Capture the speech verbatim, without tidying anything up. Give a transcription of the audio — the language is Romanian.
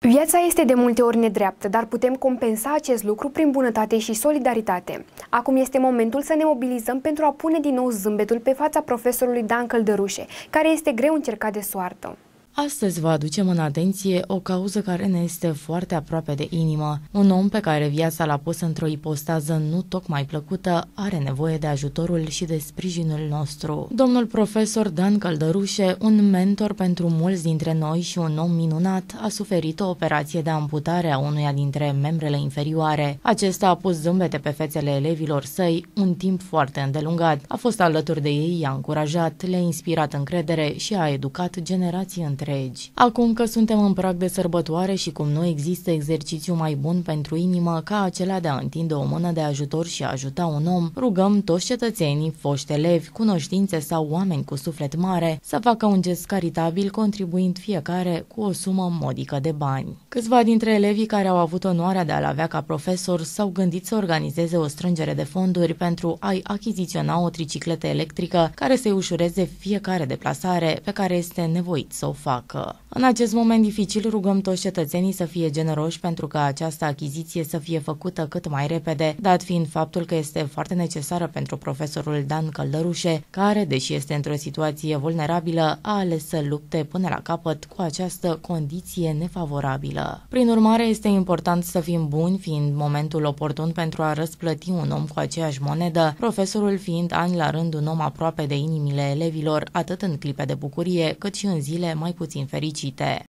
Viața este de multe ori nedreaptă, dar putem compensa acest lucru prin bunătate și solidaritate. Acum este momentul să ne mobilizăm pentru a pune din nou zâmbetul pe fața profesorului Dan Căldărușe, care este greu încercat de soartă. Astăzi vă aducem în atenție o cauză care ne este foarte aproape de inimă. Un om pe care viața l-a pus într-o ipostază nu tocmai plăcută are nevoie de ajutorul și de sprijinul nostru. Domnul profesor Dan Căldărușe, un mentor pentru mulți dintre noi și un om minunat, a suferit o operație de amputare a unuia dintre membrele inferioare. Acesta a pus zâmbete pe fețele elevilor săi un timp foarte îndelungat. A fost alături de ei, i-a încurajat, le-a inspirat încredere și a educat generații întregi. Acum că suntem în prag de sărbătoare și cum nu există exercițiu mai bun pentru inimă ca acela de a întinde o mână de ajutor și a ajuta un om, rugăm toți cetățenii, foști elevi, cunoștințe sau oameni cu suflet mare să facă un gest caritabil, contribuind fiecare cu o sumă modică de bani. Câțiva dintre elevii care au avut onoarea de a-l avea ca profesor s-au gândit să organizeze o strângere de fonduri pentru a-i achiziționa o tricicletă electrică care să-i ușureze fiecare deplasare pe care este nevoit să o facă. În acest moment dificil rugăm toți cetățenii să fie generoși pentru ca această achiziție să fie făcută cât mai repede, dat fiind faptul că este foarte necesară pentru profesorul Dan Căldărușe, care, deși este într-o situație vulnerabilă, a ales să lupte până la capăt cu această condiție nefavorabilă. Prin urmare, este important să fim buni, fiind momentul oportun pentru a răsplăti un om cu aceeași monedă, profesorul fiind ani la rând un om aproape de inimile elevilor, atât în clipe de bucurie, cât și în zile mai puțin fericite.